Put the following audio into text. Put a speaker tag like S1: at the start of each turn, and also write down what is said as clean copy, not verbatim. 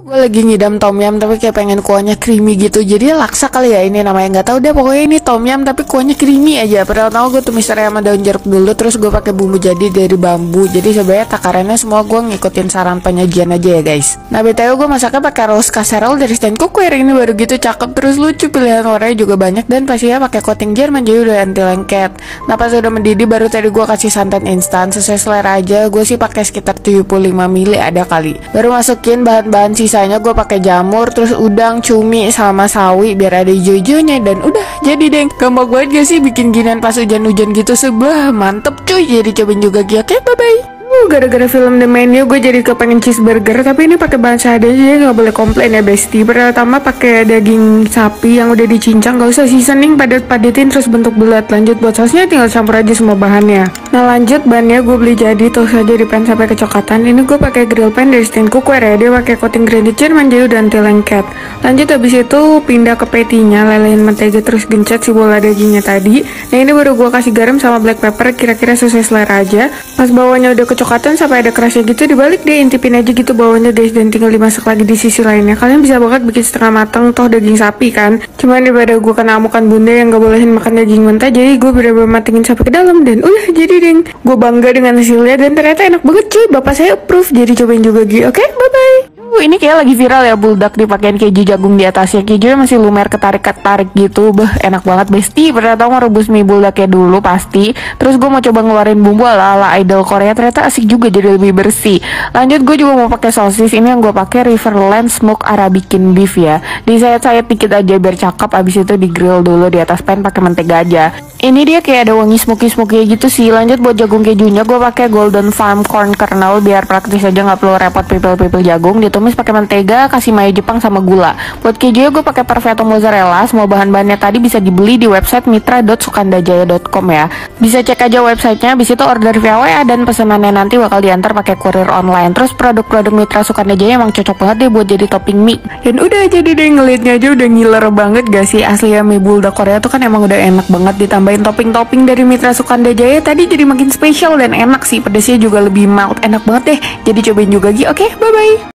S1: Gue lagi ngidam tom yum tapi kayak pengen kuahnya creamy gitu. Jadi laksa kali ya ini namanya, nggak tahu deh. Pokoknya ini tom yum tapi kuahnya creamy aja. Padahal tahu gue tumis sama daun jeruk dulu, terus gue pakai bumbu jadi dari bambu. Jadi sebenarnya takarannya semua gue ngikutin saran penyajian aja ya guys. Nah BTW gue masaknya pakai rose casserole dari stand cookware. Ini baru gitu cakep terus lucu, pilihan warnanya juga banyak dan pastinya pakai coating Jerman jadi udah anti lengket. Nah pas udah mendidih baru tadi gue kasih santan instan sesuai selera aja. Gue sih pakai sekitar 75 ml ada kali. Baru masukin bahan-bahan sisanya, gue pakai jamur, terus udang, cumi, sama sawi biar ada hijau-hijaunya dan udah jadi deh. Gampang banget gak sih bikin ginian pas hujan-hujan gitu, sebelah mantep cuy. Jadi cobain juga Gi. Oke, bye bye. Gara-gara film The Menu gue jadi kepengen cheeseburger, tapi ini pakai bahan seadanya jadi nggak boleh komplain ya bestie. Pertama pakai daging sapi yang udah dicincang, nggak usah seasoning, padet-padetin terus bentuk bulat. Lanjut buat sausnya tinggal campur aja semua bahannya. Nah lanjut bannya gue beli jadi, terus aja di pan sampai kecoklatan. Ini gue pakai grill pan dari stand cookware ya, dia pakai coating granit Jerman jadi udah anti lengket. Lanjut habis itu pindah ke patty-nya, lelehin mentega terus gencet si bola dagingnya tadi. Nah ini baru gue kasih garam sama black pepper kira-kira sesuai selera aja. Pas bawahnya udah kecokatan sampai ada kerasnya gitu, dibalik deh, intipin aja gitu bawahnya guys, dan tinggal dimasak lagi di sisi lainnya. Kalian bisa banget bikin setengah matang, toh daging sapi kan. Cuman daripada gue kena amukan bunda yang gak bolehin makan daging mentah, jadi gue bener-bener matengin sampai ke dalam dan udah jadi deh. Gue bangga dengan hasilnya dan ternyata enak banget cuy. Bapak saya approve, jadi cobain juga Gi. Oke, bye bye. Ini kayak lagi viral ya, buldak dipakein keju jagung di atasnya. Kejunya masih lumer ketarik-ketarik gitu. Enak banget bestie. Pernah tau ngerebus mie buldaknya dulu pasti. Terus gue mau coba ngeluarin bumbu ala-ala idol Korea, ternyata asik juga jadi lebih bersih. Lanjut gue juga mau pakai sosis. Ini yang gue pakai Riverland Smoked Arabican Beef ya. Disayat-sayat dikit aja biar cakep, abis itu di grill dulu di atas pan pakai mentega aja. Ini dia kayak ada wangi smoky-smoky gitu sih. Lanjut buat jagung kejunya gue pakai Golden Farm Corn Kernel biar praktis aja, nggak perlu repot pipil-pipil jagung. Ditumis pakai mentega, kasih mayo Jepang sama gula. Buat kejunya gue pakai Perfetto mozzarella. Semua bahan-bahannya tadi bisa dibeli di website mitra.sukandajaya.com ya. Bisa cek aja websitenya. Habis itu order via WA dan pesanannya nanti bakal diantar pakai kurir online. Terus produk-produk Mitra Sukandajaya emang cocok banget deh buat jadi topping mie. Dan udah jadi deh, ngelitnya aja udah ngiler banget gak sih. Asli ya, mie buldak Korea tuh kan emang udah enak banget, ditambahin topping-topping dari Mitra Sukandajaya tadi jadi makin spesial dan enak sih. Pedasnya juga lebih mild, enak banget deh. Jadi cobain juga Gi. Oke, bye bye.